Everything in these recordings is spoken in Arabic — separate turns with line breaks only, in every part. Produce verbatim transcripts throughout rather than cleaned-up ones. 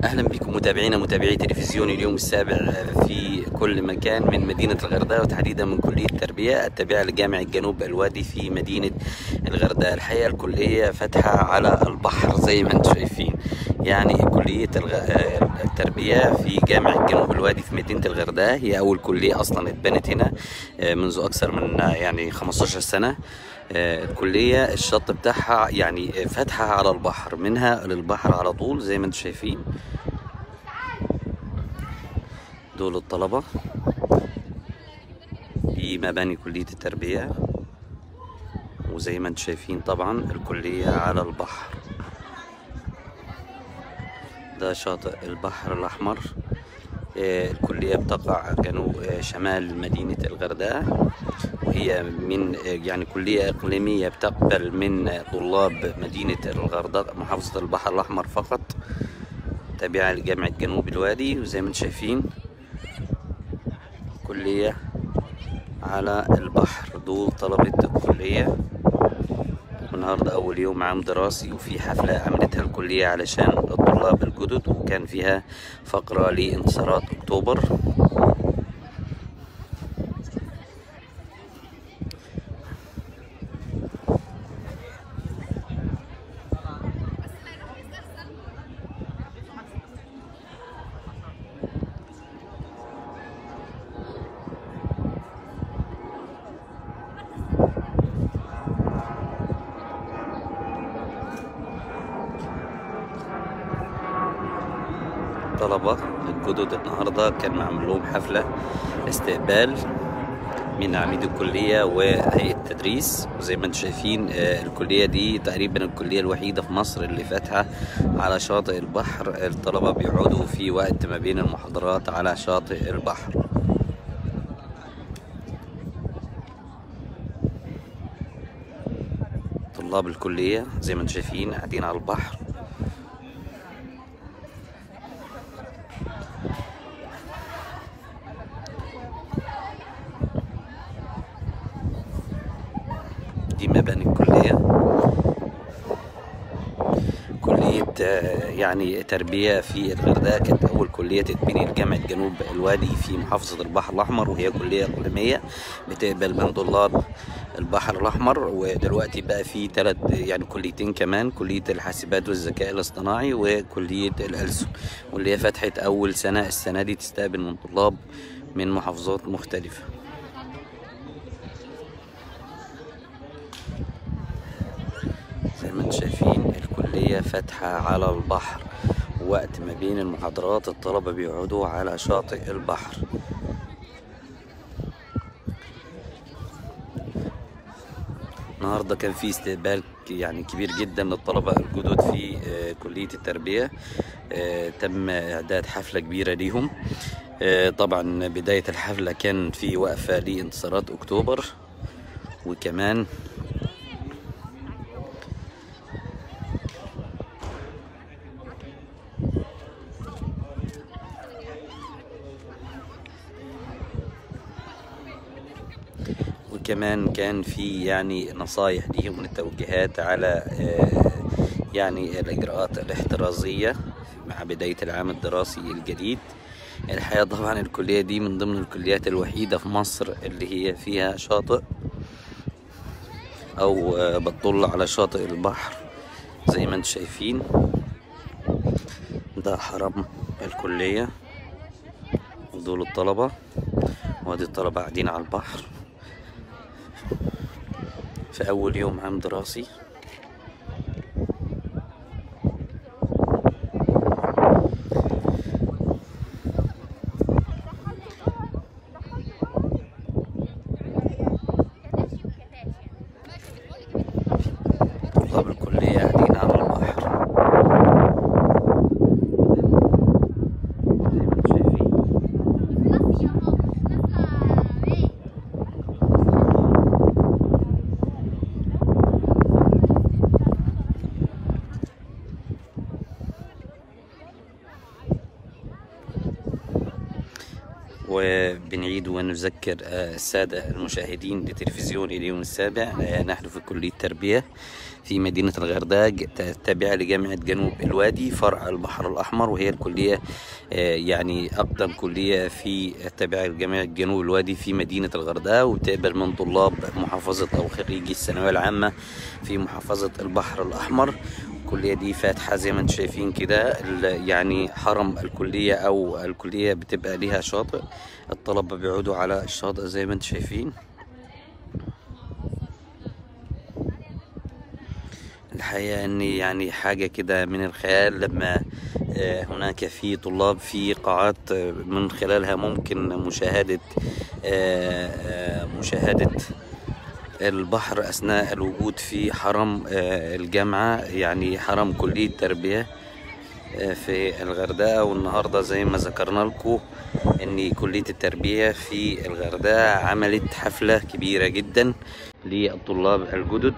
اهلا بكم متابعينا متابعي تلفزيون اليوم السابع في كل مكان من مدينه الغردقه، وتحديدا من كليه التربيه التابعه لجامعه جنوب الوادي في مدينه الغردقه. الحقيقه الكليه فاتحه على البحر زي ما انتم شايفين، يعني كليه التربيه في جامعه جنوب الوادي في مدينه الغردقه هي اول كليه اصلا اتبنت هنا منذ اكثر من يعني خمستاشر سنه. الكلية الشط بتاعها يعني فاتحة على البحر، منها للبحر على طول زي ما انتم شايفين. دول الطلبة في مباني كلية التربية، وزي ما انتم شايفين طبعا الكلية على البحر. ده شاطئ البحر الأحمر. الكلية بتقع جنوب شمال مدينة الغردقة، وهي من يعني كلية إقليمية بتقبل من طلاب مدينة الغردقة محافظة البحر الأحمر فقط، تابعة لجامعة جنوب الوادي. وزي ما انتم شايفين كلية على البحر. دول طلبة الكلية، النهاردة أول يوم عام دراسي، وفي حفلة عملتها الكلية علشان الطلاب الجدد، وكان فيها فقرة لانتصارات أكتوبر. طلبة الجدد النهاردة كان معمول لهم حفلة استقبال من عميد الكلية وهيئة التدريس. وزي ما انتم شايفين الكلية دي تقريبا الكلية الوحيدة في مصر اللي فاتحة على شاطئ البحر. الطلبة بيقعدوا في وقت ما بين المحاضرات على شاطئ البحر. طلاب الكلية زي ما انتم شايفين قاعدين على البحر. دي مباني الكلية. كلية يعني تربية في الغردقة كانت أول كلية تتبني لجامعة جنوب الوادي في محافظة البحر الأحمر، وهي كلية إقليمية بتقبل من طلاب البحر الأحمر. ودلوقتي بقى في ثلاث يعني كليتين كمان، كلية الحاسبات والذكاء الاصطناعي وكلية الألسن، واللي هي فتحت أول سنة السنة دي تستقبل من طلاب من محافظات مختلفة. زي ما انتم شايفين الكلية فاتحة على البحر، وقت ما بين المحاضرات الطلبة بيقعدوا على شاطئ البحر. النهاردة كان في استقبال يعني كبير جدا للطلبة الجدد في كلية التربية. تم إعداد حفلة كبيرة ليهم. طبعا بداية الحفلة كان في وقفة لانتصارات أكتوبر، وكمان وكمان كان في يعني نصايح ليهم والتوجيهات على يعني الإجراءات الاحترازية مع بداية العام الدراسي الجديد. الحقيقة طبعا الكلية دي من ضمن الكليات الوحيدة في مصر اللي هي فيها شاطئ أو بتطل على شاطئ البحر زي ما انتم شايفين. ده حرم الكلية، ودول الطلبة، وادي الطلبة قاعدين على البحر في أول يوم عام دراسي. طلاب الكلية قاعدين على البحر زي ما انتم شايفين. وبنعيد ونذكر السادة المشاهدين لتلفزيون اليوم السابع، نحن في كلية التربية في مدينة الغردقة التابعة لجامعة جنوب الوادي فرع البحر الأحمر، وهي الكلية يعني أقدم كلية في التابعة لجامعة جنوب الوادي في مدينة الغردقة، وتقبل من طلاب محافظة أو خريجي الثانوية العامة في محافظة البحر الأحمر. الكلية دي فاتحة زي ما انتم شايفين كده، يعني حرم الكلية أو الكلية بتبقى ليها شاطئ، الطلبة بيقعدوا على الشاطئ زي ما انتم شايفين. الحقيقة ان يعني حاجة كده من الخيال لما هناك في طلاب في قاعات من خلالها ممكن مشاهدة مشاهدة البحر أثناء الوجود في حرم الجامعة، يعني حرم كلية التربية في الغردقة. والنهاردة زي ما ذكرنا لكم ان كلية التربية في الغردقة عملت حفلة كبيرة جدا للطلاب الجدد.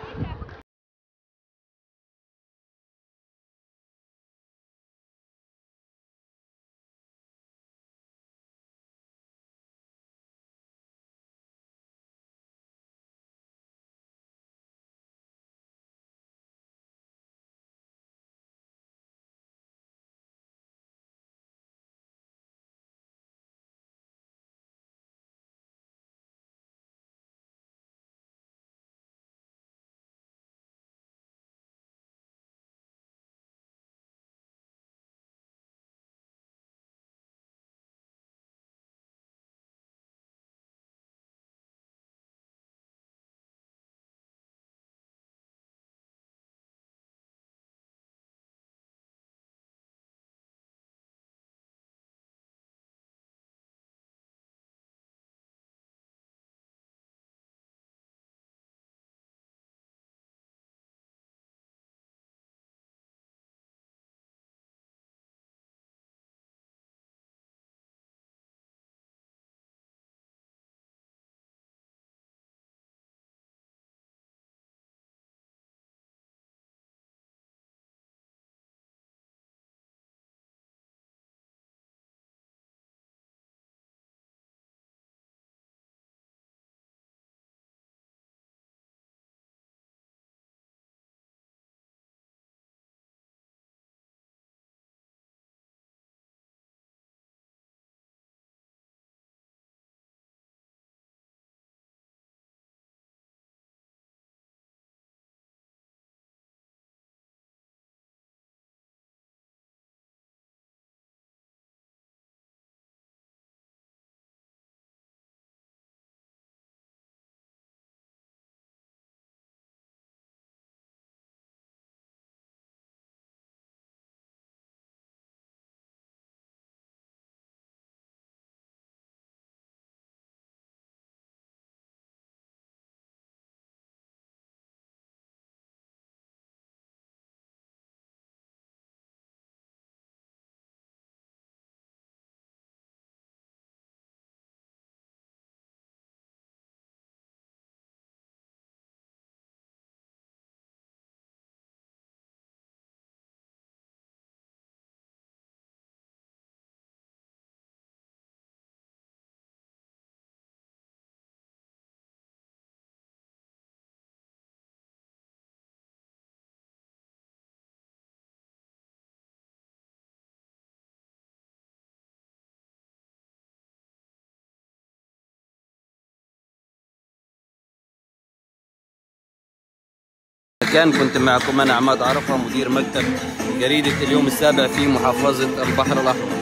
كان كنت معكم أنا عماد عرفة مدير مكتب جريدة اليوم السابع في محافظة البحر الأحمر.